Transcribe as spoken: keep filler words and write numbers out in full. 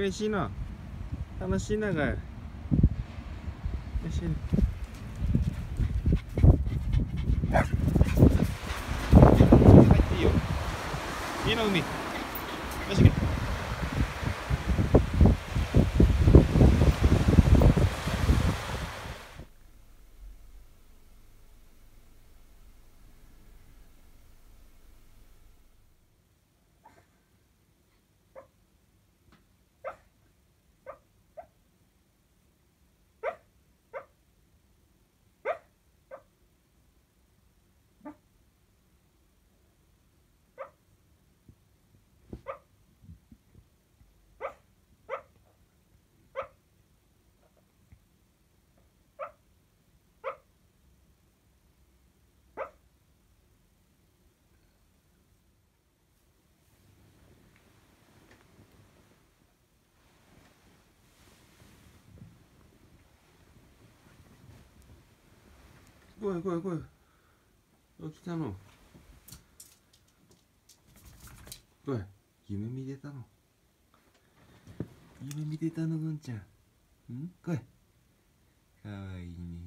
嬉しいな。楽しいながよ。よし。入っていいよ。いいの海。よし。来い来い来い。起きたの。来い。夢見てたの。夢見てたの、ぐんちゃん。ん来い。かわいいね。